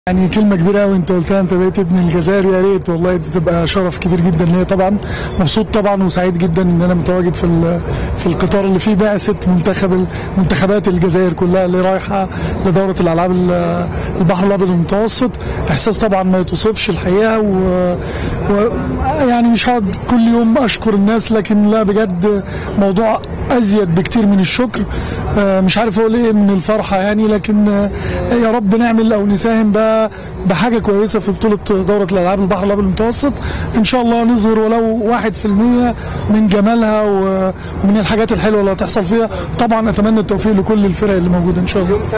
يعني كلمة كبيرة قوي انت قلتها، انت بقيت ابن الجزائر، يا ريت والله دي تبقى شرف كبير جدا ليا. طبعا مبسوط طبعا وسعيد جدا ان انا متواجد في القطار اللي فيه بعثة منتخبات الجزائر كلها اللي رايحة لدورة الالعاب البحر الابيض المتوسط. احساس طبعا ما يتوصفش الحقيقة، يعني مش هقعد كل يوم اشكر الناس، لكن لا بجد موضوع ازيد بكتير من الشكر. مش عارف اقول ايه من الفرحة يعني، لكن يا رب نعمل او نساهم بقى بحاجه كويسه في بطوله دوره الالعاب البحر الابيض المتوسط. ان شاء الله نظهر ولو 1% من جمالها ومن الحاجات الحلوه اللي هتحصل فيها. طبعا اتمنى التوفيق لكل الفرق اللي موجوده ان شاء الله.